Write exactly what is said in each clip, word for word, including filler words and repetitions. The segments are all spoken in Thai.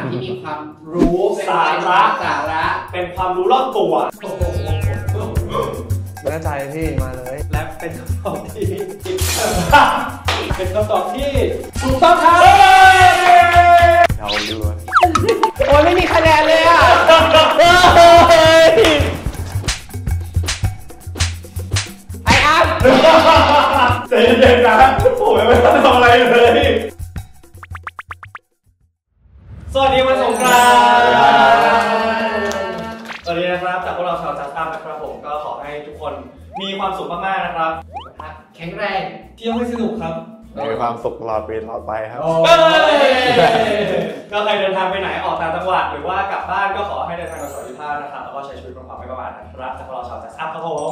ที่มีความรู้สาระสาระเป็นความรู้รอบตัวแน่ใจพี่มาเลยและเป็นคำตอบที่เป็นคำตอบที่ถูกต้องครับเราด้วยโอ้ยไม่มีคะแนนเลยอ่ะไอ้อัพใจเย็นๆนะผมยังไม่ต้องทำอะไรเลยสวัสดีวันสงกรานต์สวัสดีนะครับจากพวกเราชาวจัสตัมนะครับผมก็ขอให้ทุกคนมีความสุขมากๆนะครับแข็งแรงเที่ยวให้สนุกครับมีความสุขตลอดปีตลอดไปครับก็ใครเดินทางไปไหนออกต่างจังหวัดหรือว่ากลับบ้านก็ขอให้เดินทางโดยสวัสดิภาพนะครับแล้วก็ใช้ชีวิตด้วยความไม่ประมาทนะครับจากพวกเราชาวจัสตัมครับผม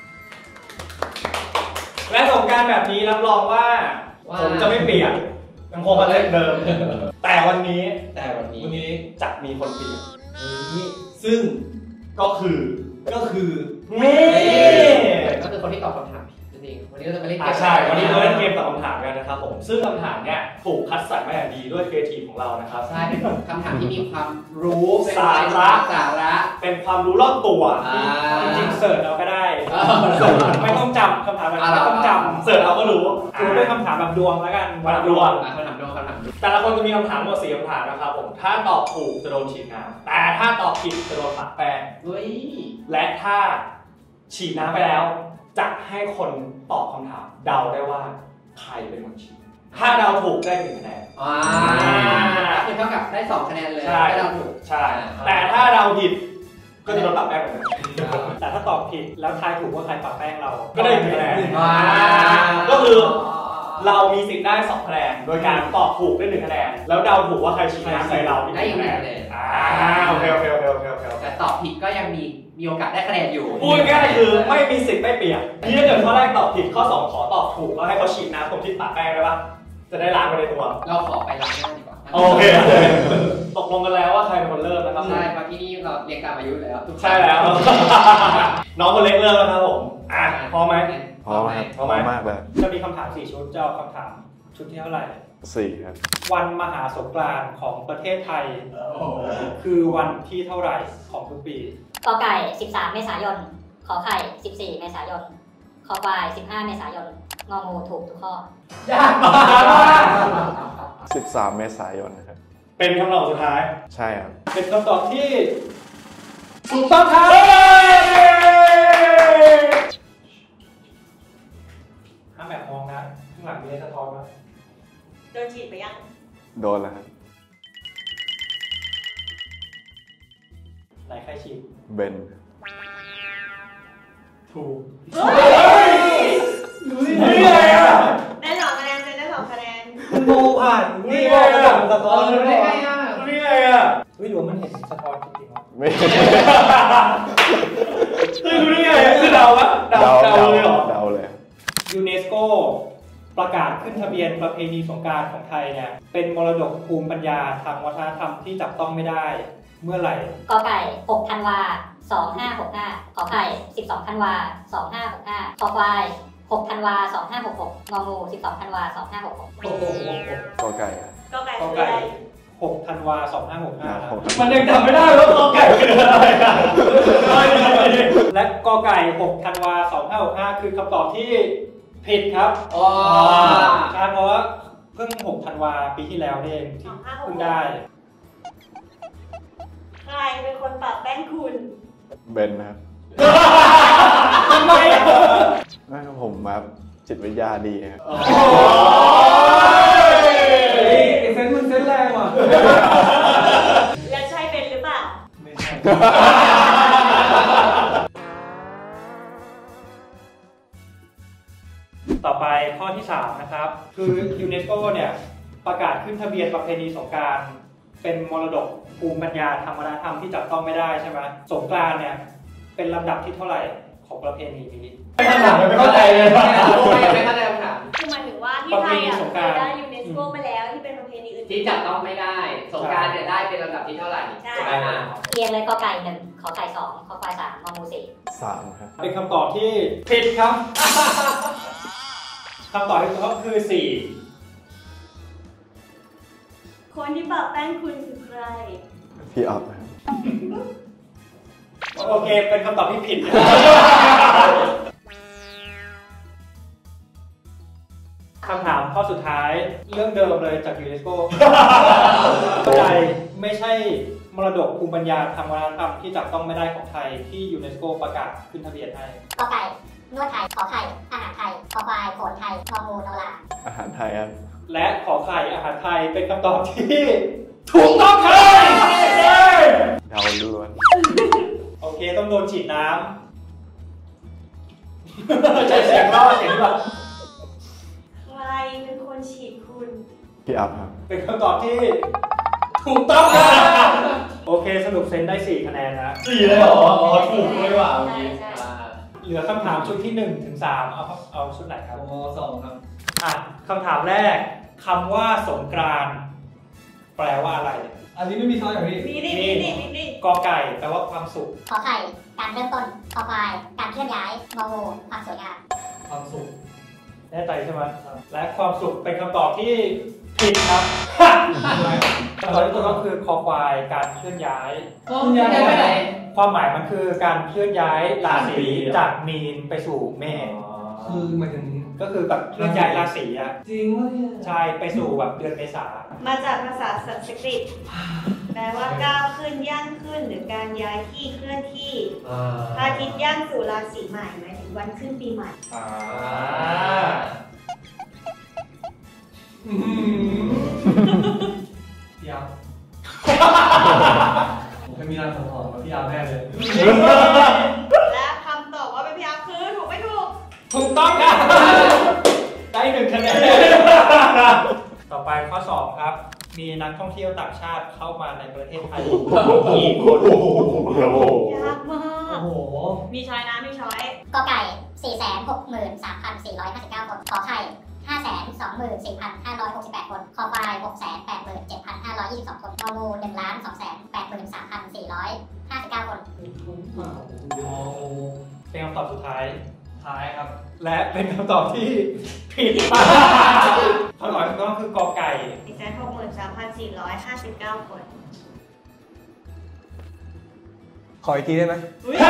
และสงกรานต์แบบนี้รับรองว่าผมจะไม่เปลี่ยนยังคงเป็นเดิมแต่วันนี้แต่วันนี้วันนี้จะมีคนเปลี่ยนซึ่งก็คือก็คือนี่ก็คือคนที่ตอบคำถามนั่นเองวันนี้เราจะมาเล่นเกมใช่วันนี้เราเล่นเกมตอบคำถามกันนะครับผมซึ่งคำถามเนี่ยถูกคัดสรรมาอย่างดีด้วยครีเอทีฟของเรานะครับใช่เป็นคำถามที่มีความรู้สาระสาระเป็นความรู้รอบตัวจริงๆเสิร์ชเราก็ได้ไม่ต้องจำคำถามแบบไม่ต้องจำเสิร์ชเราก็รู้คือด้วยคำถามแบบดวงแล้วกันวันดวงคำถามดวงคำถามแต่ละคนจะมีคำถามหมดสี่คำถามนะครับผมถ้าตอบถูกจะโดนฉีดน้ำแต่ถ้าตอบผิดจะโดนปะแป้งและถ้าฉีดน้ำไปแล้วจะให้คนตอบคำถามเดาได้ว่าใครเป็นคนฉีดถ้าเดาถูกได้หนึ่งคะแนนอ่าคือเท่ากับได้สองคะแนนเลยถ้าเดาถูกใช่แต่ถ้าเดาผิดก็จะโดนปรับแป้งเหมือนกันแต่ถ้าตอบผิดแล้วทายถูกว่าใครปรับแป้งเราก็ได้หนึ่งคะแนนก็คือเรามีสิทธิ์ได้สองคะแนนโดยการตอบถูกได้หนึ่งคะแนนแล้วเดาถูกว่าใครฉีดน้ำใส่เราได้หนึ่งคะแนนอ่าโอเคโอเคโอเคโอเคโอเคแต่ตอบผิดก็ยังมีมีโอกาสได้คะแนนอยู่พูดง่ายคือไม่มีสิทธิ์ได้เปรียบนี่ถ้าเกิดข้อแรกตอบผิดข้อสองขอตอบถูกแล้วให้เขาฉีดน้ำตรงที่ปะแป้งได้ปะจะได้ล้างไปในตัวเราขอไปล้างหน้าดีกว่าโอเคตกลงกันแล้วว่าใครเป็นคนเริ่มนะครับใช่เพราะที่นี่เราเรียงตามอายุแล้วใช่แล้วน้องคนเล็กเริ่มแล้วครับผมอ่ะพร้อมไหมพร้อมครับพร้อมมากเลยจะมีคำถามสี่ชุดจะเอาคำถามชุดที่เท่าไหร่สี่ครับวันมหาสงกรานต์ของประเทศไทยคือวันที่เท่าไหร่ของทุกปีกอไก่สิบสามเมษายนขอไข่สิบสี่เมษายนคอควายสิบห้าเมษายนงองูถูกทุกข้อยากมากสิบสามเมษายนนะครับเป็นคำตอบสุดท้ายใช่ครับเป็นคำตอบที่ถูกต้องครับห้ามแบบมองนะข้างหลังมีอะไรสะท้อนมั้ยโดนฉีดไปยังโดนแล้วครับไหนใครฉีดเบนถูกเฮ้ยรู้ได้ไงอ่ะได้สองคะแนนเป็นได้สองคะแนนคุณโมผ่านนี่ไงอ่ะสะท้อนรู้ได้ไงอ่ะรู้ได้ไงอ่ะเฮ้ยหรือมันเห็นสะท้อนจริงๆวะไม่เฮ้ยรู้ได้ไงคือเดาวะเดาเดาเลยเหรอเดาเลยยูเนสโกประกาศขึ้นทะเบียนประเพณีสงกรานต์ของไทยเนี่ยเป็นมรดกภูมิปัญญาทางวัฒนธรรมที่จับต้องไม่ได้เมื่อไหร่กอไก่หกธันวาสองห้าหกห้าขอไข่สิบสองธันวาสองห้าหกห้าคอควายหกธันวาสองห้าหกหกงองูสิบสองธันวาสองห้าหกหกกอไก่กอไก่กอไก่หกธันวาสองห้าหกห้ามันยังจำไม่ได้ว่ากอไก่คืออะไรกันและกอไก่หกธันวาสองห้าหกห้าคือคำตอบที่ผิดครับอ๋อใช่เพราะว่าเพิ่งหกธันวาปีที่แล้วนี่เองที่เพิ่งได้ใครเป็นคนปรับแป้งคุณเบนนะครับทำไมอ่ะไม่ผมแบบจิตวิทยาดีครับโอ้ยเซนมันเซนแรงว่ะแล้วใช่เป็นหรือเปล่าไม่ใช่ต่อไปข้อที่สามนะครับคือยูเนสโกเนี่ยประกาศขึ้นทะเบียนประเพณีสงกรานต์เป็นมรดกภูมิปัญญาทางวัฒนธรรมที่จับต้องไม่ได้ใช่ไหมสงกรานต์เนี่ยเป็นลำดับที่เท่าไหร่ของประเพณีนี้ไม่ถามไม่เข้าใจเลยไม่เข้าใจคำถามคือหมายถึงว่าที่ไทยอ่ะเคยได้ยูเนสโกมาแล้วที่เป็นประเพณีอื่นที่จับต้องไม่ได้สงกรานต์เนี่ยได้เป็นลำดับที่เท่าไหร่ใช่เรียงเลยกอไก่หนึ่งขอไข่สองคอควายสามงองูสี่สามครับเป็นคำตอบที่ผิดครับคำตอบที่ถูกต้องคือสี่คนที่ปะแป้งคุณคือใครพี่ออฟครับโอเคเป็นคำตอบที่ผิดคำถามข้อสุดท้ายเรื่องเดิมเลยจากยูเนสโกใดไม่ใช่มรดกภูมิปัญญาทางวัฒนธรรมที่จับต้องไม่ได้ของไทยที่ยูเนสโกประกาศขึ้นทะเบียนให้กอไก่นวดไทยขอไข่อาหารไทยขอควายโขนไทยงองูนอลาอาหารไทยครับและขอไข่อาหารไทยเป็นคำตอบที่ถูกต้องครับเดาล้วนโอเคต้องโดนฉีดน้ำใช้เสียงล่อเสียงแบบใครเป็นคนฉีดคุณพี่ออฟครับเป็นคำตอบที่ถูกต้องครับโอเคสรุปเซนได้สี่คะแนนนะสี่เลยเหรออ๋อถูกเลยว่ะเมื่อกี้เหลือคำถามชุดที่หนึ่งถึงสามเอาเอาชุดไหนครับโอ้สองครับอ่ะคำถามแรกคำว่าสงกรานต์แปลว่าอะไรอันนี้ไม่มีช้อยเหรอพี่มีดิมีดิมีดิกอไก่แปลว่าความสุขขอไข่การเริ่มต้นขอควายการเคลื่อนย้ายงองูความสวยงามความสุขแน่ใจใช่ไหมและความสุขเป็นคำตอบที่ผิดครับคำตอบที่ถูกต้องคือคอควายการเคลื่อนย้ายก็ย้ายไปไหนความหมายมันคือการเคลื่อนย้ายราศีจากมีนไปสู่เมษคือหมายถึงก็คือแบบเคลื่อนย้ายราศีอะจริงวะเนี่ยใช่ไปสู่แบบเดือนเมษามาจากภาษาสันสกฤตแปลว่าก้าวขึ้นย่างขึ้นหรือการย้ายที่เคลื่อนที่พระอาทิตย์ย่างสู่ราศีใหม่หมายถึงวันขึ้นปีใหม่อ่าพี่อาร์ผมเคยมีร้านของของพี่อาร์แน่เลยและคำตอบว่าเป็นพี่อาร์คือถูกไม่ถูกถูกต้องครับได้หนึ่งคะแนนต่อไปข้อสองครับ มีนักท่องเที่ยวต่างชาติเข้ามาในประเทศไทยกี่คนยากมากโอ้โหมีช้อยนะมีช้อยกอไก่ สี่แสนหกหมื่นสามพันสี่ร้อยห้าสิบเก้า คนขอไข่ ห้าแสนสองหมื่นสี่พันห้าร้อยหกสิบแปด คนขอควาย หกแสนแปดหมื่นเจ็ดพันห้าร้อยยี่สิบสอง คนงองู หนึ่งล้านสองแสนแปดหมื่นสามพันสี่ร้อยห้าสิบเก้า คนเป็นคำตอบสุดท้ายท้ายครับและเป็นคำตอบที่ผิดคำตอบที่ถูกต้องคือกอไก่สี่แสนหกหมื่นสามพันสี่ร้อยห้าสิบเก้า คนขออีกทีได้ไหมอุ๊ย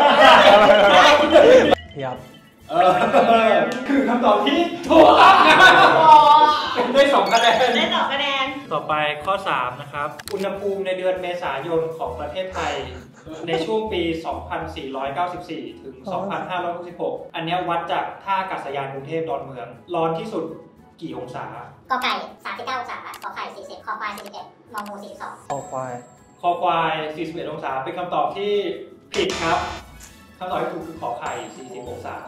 พี่ครับเออคือคำตอบที่ถูกต้องนะเป็นได้สองคะแนนได้ตอบคะแนนต่อไปข้อสามนะครับอุณหภูมิในเดือนเมษายนของประเทศไทย ในช่วงปี สองพันสี่ร้อยเก้าสิบสี่ ถึง สองพันห้าร้อยหกสิบหก อันเนี้ยวัดจากท่าอากาศยานกรุงเทพดอนเมือง ร้อนที่สุดกี่องศากอไก่ สามสิบเก้า องศาขอไข่ สี่สิบ ขอควาย สี่สิบเอ็ด งองู สี่สิบสองคอควายคอควาย สี่สิบเอ็ด องศา เป็นคำตอบที่ผิดครับคำตอบที่ถูกคือขอไข่ สี่สิบ องศา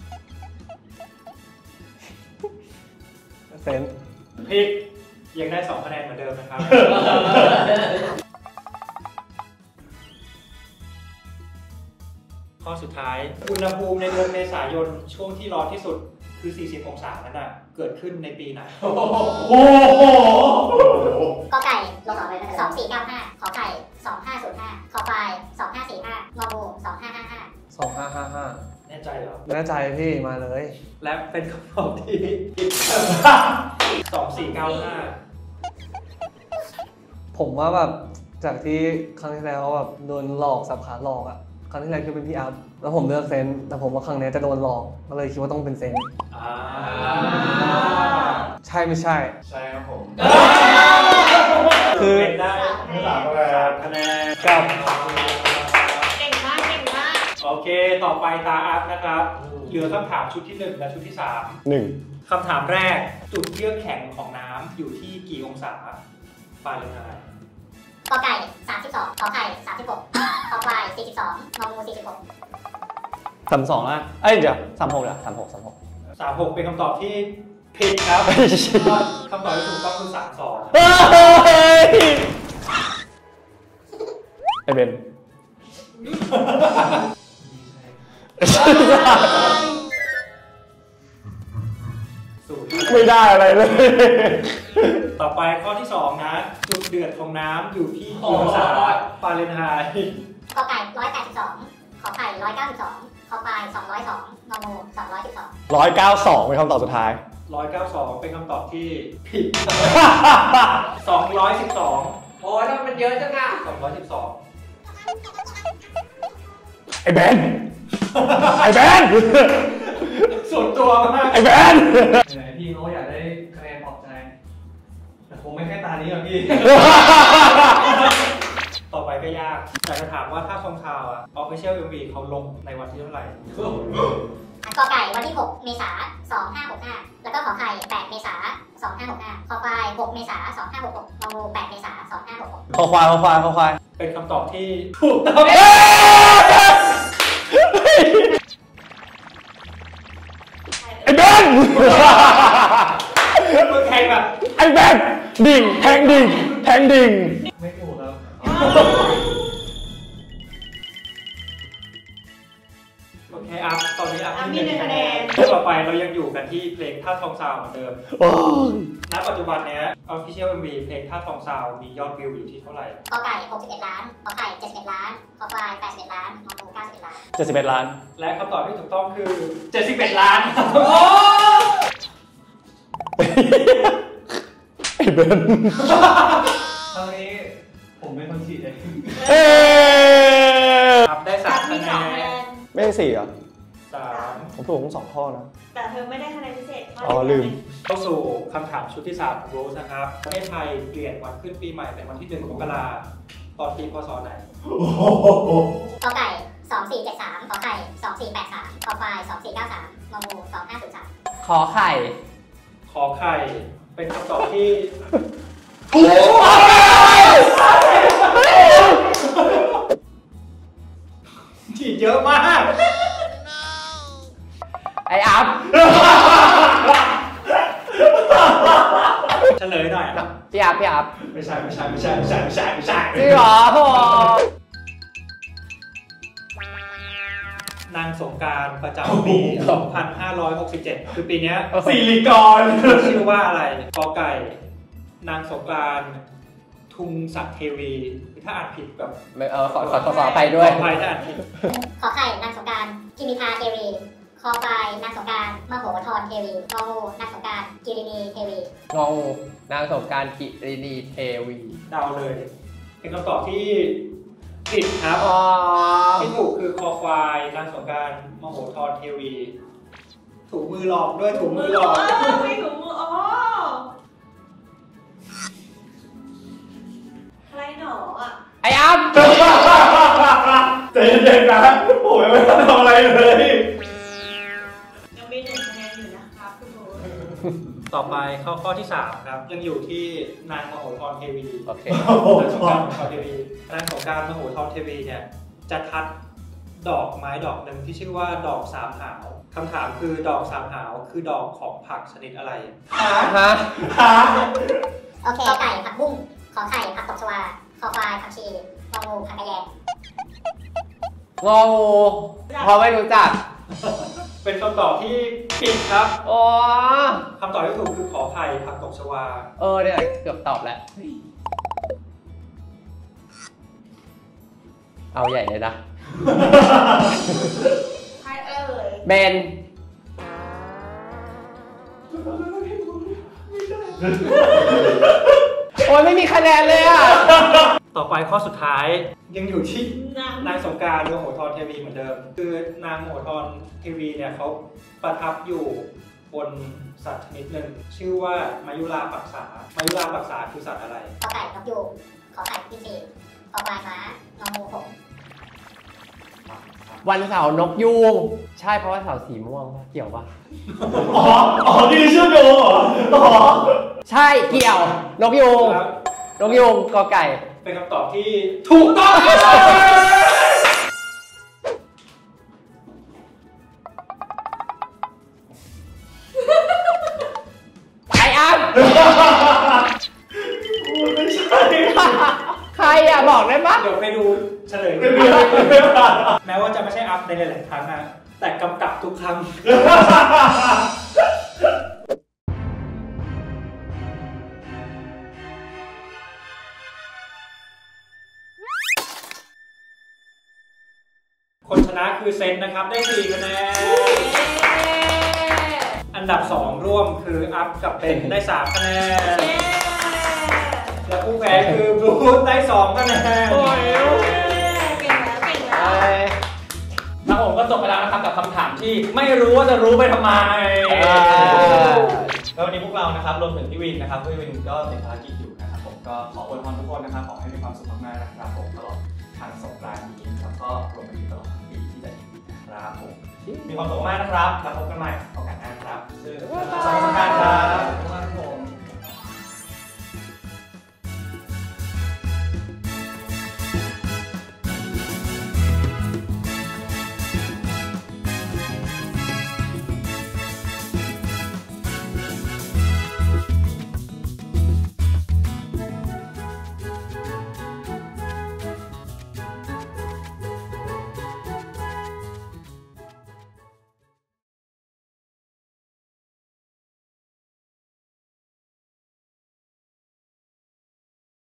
เซนผิดยังได้สองคะแนนเหมือนเดิมนะครับ ข้อสุดท้ายอุณหภูมิในเดือนเมษายนช่วงที่ร้อนที่สุดคือ สี่สิบ องศานั้นน่ะเกิดขึ้นในปีไหนโอ้โหกอไก่ลงสองเลยสองสี่เก้าห้าขอไข่สองห้าศูนย์ห้าขอควายสองห้าสี่ห้างองูสองห้าห้าห้าสองห้าห้าห้าแน่ใจเหรอแน่ใจพี่มาเลยและเป็นคำตอบที่ผิดสองสี่เก้าห้าผมว่าแบบจากที่ครั้งที่แล้วแบบโดนหลอกสับขาหลอกอะครั้งที่แล้วคือเป็นพี่อัพแล้วผมเลือกเซนแต่ผมว่าครั้งนี้จะโดนหลอกก็เลยคิดว่าต้องเป็นเซนอ่าใช่ไม่ใช่ใช่ครับผมคือเป็นได้สามคะแนนสามคะแนนกับเก่งมากเก่งมากโอเคต่อไปตาอัพนะครับเหลือคำถามชุดที่หนึ่งและชุดที่สามหนึ่งคำถามแรกจุดเยือกแข็งของน้ำอยู่ที่กี่องศาฟาเรนไฮต์กอไก่ สามสิบสอง ขอไข่ สามสิบหก ขอควาย สี่สิบสอง งองู สี่สิบหกสามสองละเอ้ยเดี๋ยวสามหกละสามหกสามหกสามหกเป็นคำตอบที่ผิดครับคำตอบที่ถูกต้องคือสามสองไอเบนศูนย์ไม่ได้อะไรเลยต่อไปข้อที่สองนะจุดเดือดของน้ำอยู่ที่กี่องศาฟาเรนไฮต์กอไก่ หนึ่งร้อยแปดสิบสอง ขอไข่ หนึ่งร้อยเก้าสิบสอง ขอควาย สองร้อยสอง งองู สองร้อยสิบสองร้อยเก้าสองเป็นคำตอบสุดท้ายร้อยเก้าสิบสองเป็นคำตอบที่ผิด สองร้อยสิบสองโอ้ยทำไมมันเยอะจังอ่ะสองร้อยสิบสองไอ้แบนไอ้แบนส่วนตัวมากไอ้แบนไหนพี่เขาอยากได้คะแนนปลอบใจแต่คงไม่แค่ตานี้หรอกพี่ต่อไปก็ยากอยากจะถามว่าถ้าทองคาวอ่ะ Official เอ็ม วี เขาลงในวันที่เท่าไหร่กอไก่วันที่หกเมษายนสองห้าหกห้าแล้วก็ขอไข่แปดเมษายนสองห้าหกห้าคอควายหกเมษายนสองห้าหกหกงองูแปดเมษายนสองห้าหกหกคอควายคอควายคอควายเป็นคำตอบที่ถูกต้องไอ้แบนมึงแทงแบบไอ้แบนดิ่งแทงดิ่งแทงดิ่งไม่ถูกครับโอเคอัพตอนนี้อัพอ่ะมีหนึ่งคะแนนต่อไปเรายังอยู่กันที่เพลงท่าทองซาวเหมือนเดิมโอ้ยณ ปัจจุบันเนี้ย Official เอ็ม วี เพลงท่าทองซาวมียอดวิวอยู่ที่เท่าไหร่กอไก่หกสิบเอ็ดล้านขอไข่เจ็ดสิบเอ็ดล้านคอควายแปดสิบเอ็ดล้านงองูเก้าสิบเอ็ดล้านเจ็ดสิบเอ็ดล้านและคำตอบที่ถูกต้องคือเจ็ดสิบเอ็ดล้านไอ้แบนครั้งนี้ผมเป็นคนฉีดเองเอ้ยครับได้สามมีคะแนสองคะแนนนไม่ใช่สี่เหรอสามผมถูกทั้งสองข้อนะแต่เธอไม่ได้คะแนนพิเศษข้อ๋อลืมเข้าสู่คำถามชุดที่สามของโรสนะครับประเทศไทยเปลี่ยนวันขึ้นปีใหม่เป็นวันที่หนึ่งมกราคมตอนปีพศไหนกอไก่สองสี่เจ็ดสามขอไข่สองสี่แปดสามคอควายสองสี่เก้าสามงองูสองห้าศูนย์สามขอไข่ขอไข่เป็นคำตอบที่ถูกฉีดเยอะมากไออัพเฉลยหน่อยนะพี่อัพพี่อัพไม่ใช่ไม่ใช่ไม่ใช่ไม่ใช่ไม่ใช่ไม่ใช่จริงเหรอโอ้นางสงกรานต์ประจำปีสองพันห้าร้อยหกสิบเจ็ดคือปีเนี้ยสิริกรชื่อว่าอะไรกอไก่ นางสงกรานต์ทุงศักดิ์เทวีถ้าอ่านผิดแบบไม่เออขอขอขอขอไปด้วยขออภัยถ้าอ่านผิดขอไข่นางสงกรานต์กิมิพาเทวีคอควายนางสงกรานต์มโหธรเทวีงองูนางสงกรานต์กิรินีเทวีงองูนางสงกรานต์กิรินีเทวีเดาเลย เป็นคำตอบที่ผิดครับอ๋อที่ถูกคือคอควาย นางสงกรานต์มโหธรเทวี ถูกมือหลอกด้วยถูกมือหลอกไม่ถูกมืออ๋อใครหนออ่ะไออัพใจเย็นๆนะผมยังไม่ได้ทำอะไรเลยยังมีหนึ่งคะแนนอยู่นะครับคุณโบ๊ทต่อไปเข้าข้อที่สามครับ ยังอยู่ที่นางมโหธรเทวีโอเคนางสงกรานต์มโหธรเทวีนางสงกรานต์มโหธรเทวีเนี่ยจะทัดดอกไม้ดอกหนึ่งที่ชื่อว่าดอกสามหาวคำถามคือดอกสามหาวคือดอกของผักชนิดอะไรฮะโอเคกอไก่ผักบุ้งขอไข่ผักตบชวาคอควายผักชีงองูผักกระแยงงองูเพราะไม่รู้จักเป็นคำตอบที่ผิดครับอ๋อคำตอบที่ถูกคือขอไข่ผักตบชวาเออเนี่ยเกือบตอบแล้ว เอาใหญ่เลยนะใครเอ่ยเบน โอ้ยไม่มีคะแนนเลยอ่ะต่อไปข้อสุดท้ายยังอยู่ที่นางนางสงกรานต์มโหธรเทวีเหมือนเดิม คือนางมโหธรเทวีเนี่ยเขาประทับอยู่บนสัตว์ชนิดหนึ่งชื่อว่ามายุราปักษามายุราปักษาคือสัตว์อะไรกอไก่นกยูงขอไข่ที่สี่คอควายม้างองูหงส์วันเสาร์นกยูงใช่เพราะว่าเสาร์สีม่วงปะเกี่ยวปะอ๋อ อ๋อ นี่ชื่อโยเหรออ๋อใช่เกี่ยว นกยูงครับนกยูงกอไก่เป็นคำตอบที่ถูกต้องไออัพไม่ใช่ใครอ่ะบอกได้ปะเดี๋ยวไปดูเฉลย แม้ว่าจะไม่ใช่อัพในหลายๆครั้งนะแต่กำกับทุกครั้ง คนชนะคือเซนนะครับได้สี่คะแนน อัอันดับสองร่วมคืออัพกับเป็นได้สามคะแนนและผู้แพ้คือบลูได้สองคะแนนโอ้ยเก่งแล้วเก่งแล้วแล้วผมก็จบไปแล้วนะครับกับคำถามที่ไม่รู้ว่าจะรู้ไปทำไมแล้ววันนี้พวกเรานะครับรวมถึงพี่วินนะครับพี่วินก็ติดภารกิจอยู่นะครับผมก็ขออวยพรทุกคนนะครับขอให้มีความสุขมากๆนะครับผมตลอดทางสงกรานต์นี้แล้วก็รวมไปถึงตลอดทั้งปีที่จะถึงนะครับผมมีความสุขมากนะครับแล้วพบกันใหม่โอกาสหน้าครับซึ่งสวัสดีครับ